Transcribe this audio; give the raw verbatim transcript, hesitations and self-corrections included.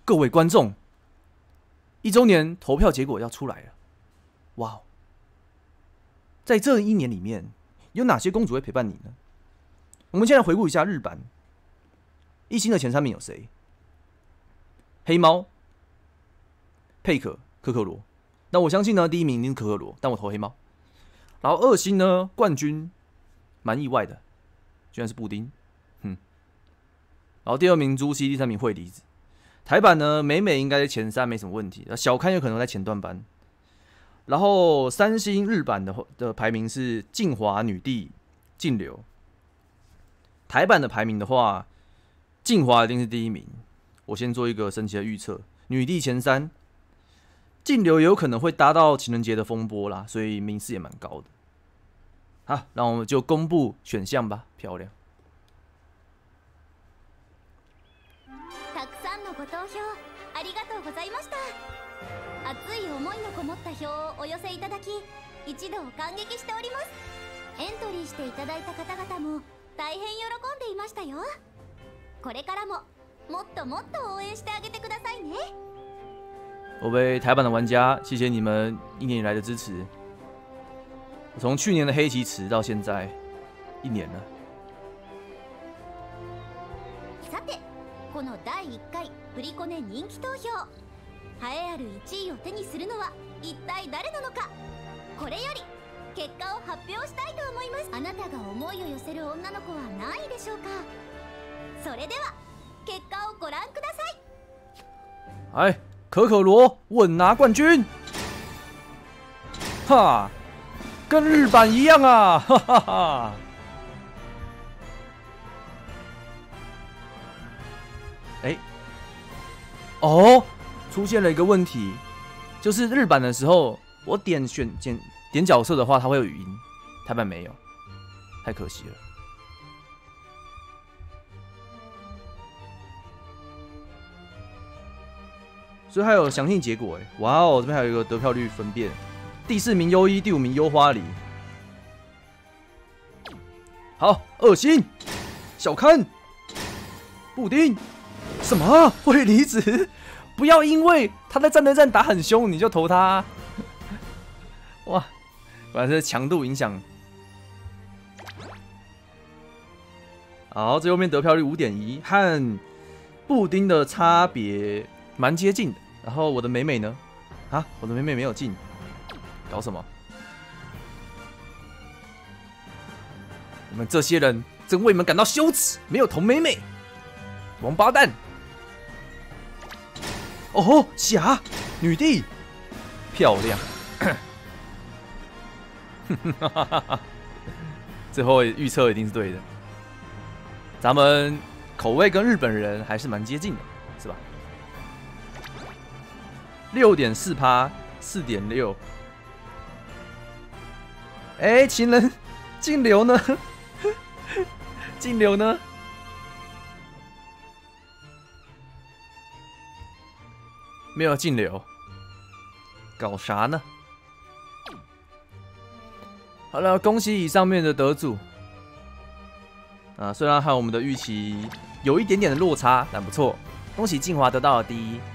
各位观众，一周年投票结果要出来了，哇！在这一年里面，有哪些公主会陪伴你呢？我们先来回顾一下日版一星的前三名有谁？黑猫、佩可、可可罗。那我相信呢，第一名一定是可可罗，但我投黑猫。然后二星呢，冠军蛮意外的，居然是布丁，哼。然后第二名朱熹，第三名惠梨子。台版呢，美美应该在前三没什么问题，小刊有可能在前段班。然后三星日版 的, 的排名是静华女帝静流，台版的排名的话，静华一定是第一名。我先做一个神奇的预测，女帝前三，静流也有可能会搭到情人节的风波啦，所以名次也蛮高的。好，那我们就公布选项吧，漂亮。 たくさんのご投票ありがとうございました。熱い思いのこもった票をお寄せいただき、一度感激しております。エントリーしていただいた方々も大変喜んでいましたよ。これからももっともっと応援してあげてくださいね。 各位台版的玩家，谢谢你们一年以来的支持。我从去年的黑棋池到现在一年了。 さて、このだいいっかいプリコネ人気投票、栄えあるいちいを手にするのは一体誰なのか。これより結果を発表したいと思います。あなたが思いを寄せる女の子は何位でしょうか。それでは結果をご覧ください。 哎，可可罗稳拿冠军，哈，跟日版一样啊，哈哈哈。哎，哦，出现了一个问题，就是日版的时候，我点选点点角色的话，它会有语音，台版没有，太可惜了。所以还有详细结果哎，哇哦，这边还有一个得票率分辨，第四名优一，第五名优花梨。好，二星小刊布丁，什么啊惠梨子？不要因为他在战斗战打很凶，你就投他、啊。哇，果然是强度影响。好，最后面得票率 五点一， 和布丁的差别蛮接近的。然后我的美美呢？啊，我的美美没有进，搞什么？你们这些人真为你们感到羞耻，没有投美美，王八蛋！哦吼，霞女帝，漂亮！最后预测一定是对的，咱们口味跟日本人还是蛮接近的，是吧？六点四趴，四点六。哎，情人静流呢？静流呢？没有静流，搞啥呢？好了，恭喜以上面的得主。啊，虽然和我们的预期有一点点的落差，但不错。恭喜静华得到了第一。